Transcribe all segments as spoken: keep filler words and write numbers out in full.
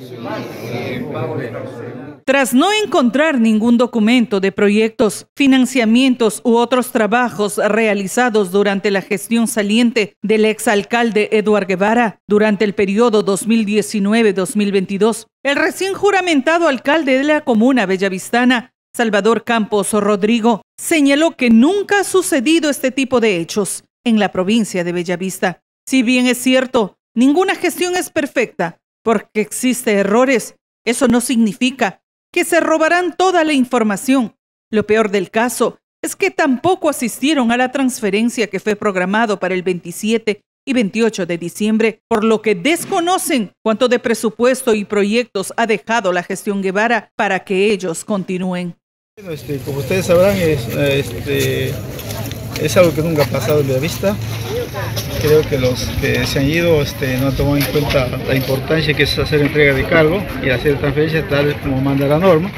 Tras no encontrar ningún documento de proyectos, financiamientos u otros trabajos realizados durante la gestión saliente del exalcalde Eduard Guevara durante el periodo dos mil diecinueve a dos mil veintidós, el recién juramentado alcalde de la comuna bellavistana, Salvador Campos Rodrigo, señaló que nunca ha sucedido este tipo de hechos en la provincia de Bellavista. Si bien es cierto, ninguna gestión es perfecta, porque existen errores, eso no significa que se robarán toda la información. Lo peor del caso es que tampoco asistieron a la transferencia que fue programado para el veintisiete y veintiocho de diciembre, por lo que desconocen cuánto de presupuesto y proyectos ha dejado la gestión Guevara para que ellos continúen. Bueno, este, como ustedes sabrán, es, este, es algo que nunca ha pasado en Bellavista. Creo que los que se han ido este, no han tomado en cuenta la importancia que es hacer entrega de cargo y hacer transferencia tal como manda la norma.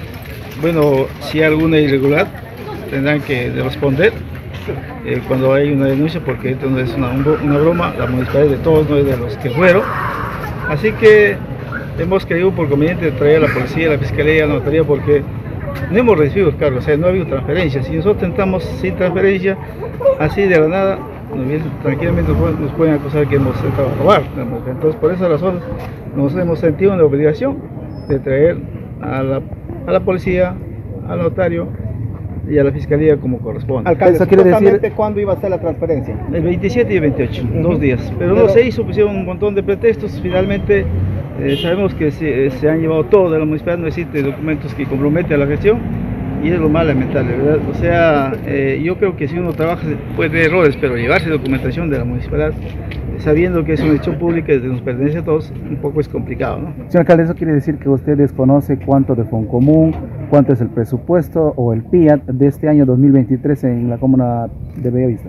Bueno, si hay alguna irregular, tendrán que responder eh, cuando hay una denuncia, porque esto no es una, una broma, la municipalidad es de todos, no es de los que fueron. Así que hemos creído por conveniente traer a la policía, a la fiscalía y a la notaría, porque no hemos recibido el cargo, o sea, no ha habido transferencia. Si nosotros entramos sin transferencia, así de la nada, tranquilamente nos pueden acusar que hemos entrado a robar. Entonces, por esa razón, nos hemos sentido en la obligación de traer a la, a la policía, al notario y a la fiscalía como corresponde. Alcalde, ¿eso quiere decir cuándo iba a ser la transferencia? El veintisiete y el veintiocho, uh-huh. dos días. Pero, Pero no se hizo, pusieron un montón de pretextos. Finalmente, eh, sabemos que se, se han llevado todo de la municipalidad, no existen documentos que comprometen a la gestión. Y es lo más lamentable, ¿verdad? O sea, eh, yo creo que si uno trabaja puede tener errores, pero llevarse documentación de la municipalidad, sabiendo que es una gestión pública que nos pertenece a todos, un poco es complicado, ¿no? Señor alcalde, ¿eso quiere decir que usted desconoce cuánto de Foncomún, cuánto es el presupuesto o el P I A T de este año dos mil veintitrés en la comuna de Bellavista?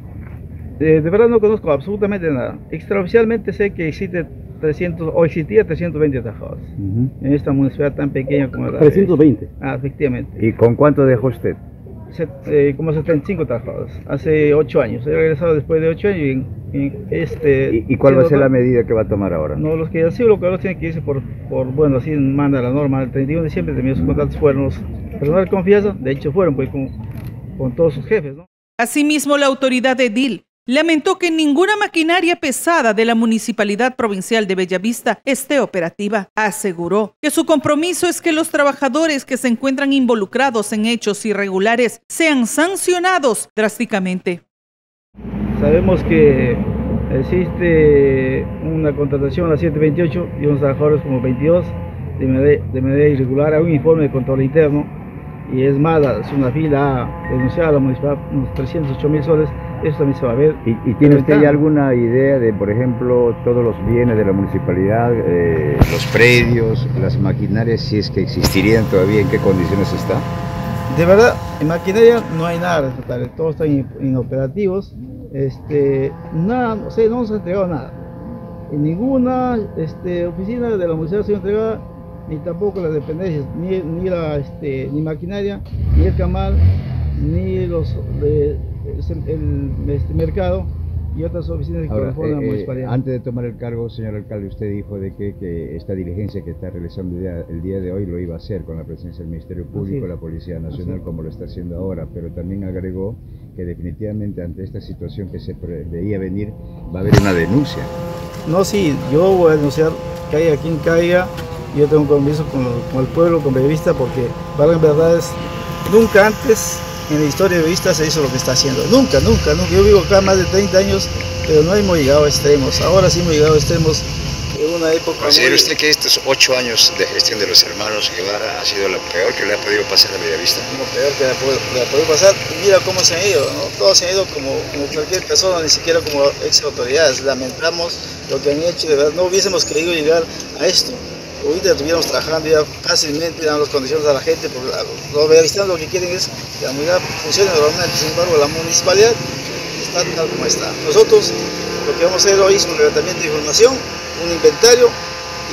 De, de verdad no conozco absolutamente nada. Extraoficialmente sé que existe trescientos, o existía trescientos veinte trabajadores uh-huh. en esta municipalidad tan pequeña como la trescientos veinte. De... Ah, efectivamente. ¿Y con cuánto dejó usted? Se, eh, como setenta y cinco trabajadores, hace ocho años. He regresado después de ocho años y, en, en este... ¿Y, y cuál va a ser la medida que va a tomar ahora? No, los que han sido locales tienen que irse por, por, bueno, así manda la norma. El treinta y uno de diciembre de mis uh-huh. contratos fueron los personal de confianza, de hecho fueron pues con, con todos sus jefes, ¿no? Asimismo, la autoridad edil lamentó que ninguna maquinaria pesada de la Municipalidad Provincial de Bellavista esté operativa. Aseguró que su compromiso es que los trabajadores que se encuentran involucrados en hechos irregulares sean sancionados drásticamente. Sabemos que existe una contratación a las siete veintiocho y unos trabajadores como veintidós de manera, de manera irregular. Hay un informe de control interno y es mala, es una fila denunciada a la municipalidad, unos trescientos ocho mil soles. Eso también se va a ver. ¿Y, y tiene usted ya alguna idea de, por ejemplo, todos los bienes de la municipalidad, eh, los predios, las maquinarias, si es que existirían todavía, en qué condiciones está? De verdad, en maquinaria no hay nada, todos están inoperativos, este, nada, o sea, no nos ha entregado nada. En ninguna este, oficina de la municipalidad se ha entregado, ni tampoco las dependencias, ni, ni la este, ni maquinaria, ni el camal, ni los de, el, el este, mercado y otras oficinas que Ahora, corresponden eh, a la municipalidad. Antes de tomar el cargo, señor alcalde, usted dijo de que, que esta diligencia que está realizando el día, el día de hoy lo iba a hacer con la presencia del Ministerio Público, la Policía Nacional, como lo está haciendo ahora, pero también agregó que definitivamente ante esta situación que se veía venir va a haber una denuncia. No, sí, yo voy a denunciar, caiga quien caiga. Yo tengo un compromiso con, con el pueblo, con Bellavista, porque para en verdad es, nunca antes en la historia de Bellavista se hizo lo que está haciendo. Nunca, nunca, nunca. Yo vivo acá más de treinta años, pero no hemos llegado a extremos. Ahora sí hemos llegado a extremos en una época... ¿Considera muy... usted que estos ocho años de gestión de los hermanos Guevara ha sido lo peor que le ha podido pasar a Bellavista? Lo peor que le ha podido, le ha podido pasar. Mira cómo se han ido, ¿no? Todos se han ido como, como cualquier persona, ni siquiera como ex autoridades. Lamentamos lo que han hecho, de verdad. No hubiésemos querido llegar a esto. Ahorita estuviéramos trabajando ya fácilmente, dando las condiciones a la gente, porque los bellavitanos lo que quieren es que la unidad funcione normalmente. Sin embargo, la municipalidad está tal como está. Nosotros lo que vamos a hacer hoy es un levantamiento de información, un inventario, y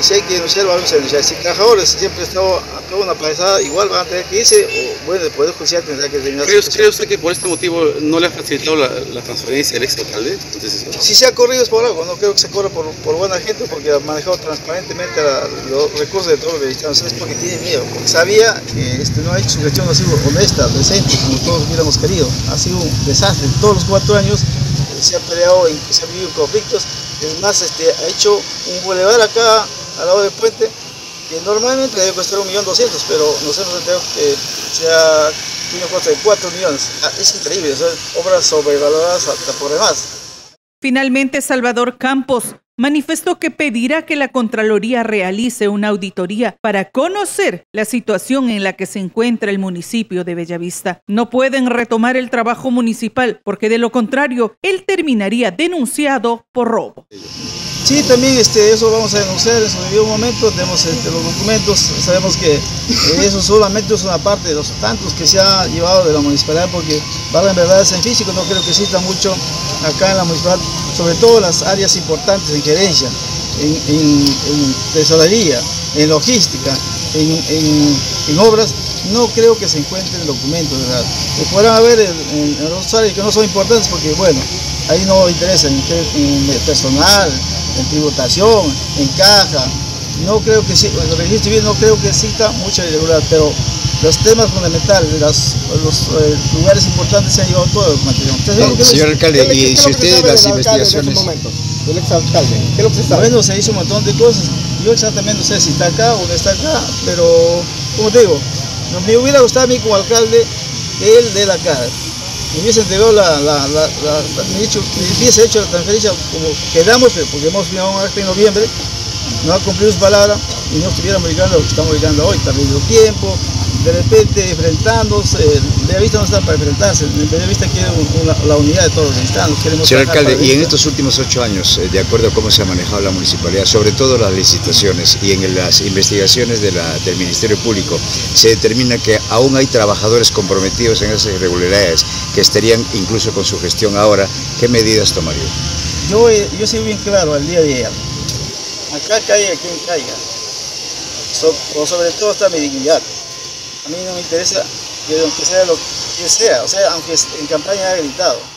si hay que denunciar, vamos a denunciar. Si trabajadores siempre estado a toda una pasada, igual van a tener que irse, o bueno, el Poder Judicial tendrá que terminar. ¿Cree, ¿Cree usted que por este motivo no le ha facilitado la, la transferencia del exalcalde? Entonces, si se ha corrido es por algo, no creo que se corra por, por buena gente, porque ha manejado transparentemente la, los recursos de todos los mexicanos. Es porque tiene miedo, porque sabía que este, no ha hecho su gestión, no ha sido honesta, decente, como todos hubiéramos querido. Ha sido un desastre. Todos los cuatro años se ha peleado, en, se ha vivido en conflictos. Además, este, ha hecho un bulevar acá al lado del puente que normalmente debe costar un millón doscientos, pero nos hemos enterado que se ha tenido costo de cuatro millones. Es increíble, son obras sobrevaloradas hasta por demás. Finalmente, Salvador Campos manifestó que pedirá que la Contraloría realice una auditoría para conocer la situación en la que se encuentra el municipio de Bellavista. No pueden retomar el trabajo municipal porque de lo contrario, él terminaría denunciado por robo. Sí, también este, eso vamos a denunciar en su debido momento, tenemos este, los documentos, sabemos que eso solamente es una parte de los tantos que se ha llevado de la municipalidad, porque para en verdad es en físico, no creo que exista mucho acá en la municipalidad, sobre todo las áreas importantes en gerencia, en, en, en tesorería, en logística, en, en, en obras, no creo que se encuentren documentos, ¿verdad? Que podrán haber en, en, en otras áreas que no son importantes, porque bueno, ahí no interesa en, en personal, en tributación, en caja. No creo que sí, en el registro civil no creo que exista mucha irregularidad, pero los temas fundamentales, las, los eh, lugares importantes se han llevado todo el material. No, señor alcalde, y si usted las investigaciones... El exalcalde, ¿qué es lo que se sabe? Bueno, se hizo un montón de cosas. Yo exactamente no sé si está acá o no está acá, pero como te digo, no, me hubiera gustado a mí como alcalde que él dé la cara. Me hubiese entregado la, la, la, la, la me, hecho, me hubiese hecho la transferencia como quedamos, porque hemos firmado un acta en noviembre, no ha cumplido su palabra y no estuviéramos llegando a lo que estamos llegando hoy, está perdiendo tiempo, de repente enfrentándose, Bellavista no está para enfrentarse, Bellavista quiere una, la unidad de todos los mexicanos. Señor alcalde, y en estos últimos ocho años, de acuerdo a cómo se ha manejado la municipalidad, sobre todo las licitaciones y en las investigaciones de la, del Ministerio Público, se determina que aún hay trabajadores comprometidos en esas irregularidades que estarían incluso con su gestión ahora, ¿qué medidas tomaría? Yo, yo soy bien claro al día de ayer, acá caiga quien caiga, so, o sobre todo está mi dignidad. A mí no me interesa que aunque sea lo que sea, o sea, aunque en campaña haya gritado.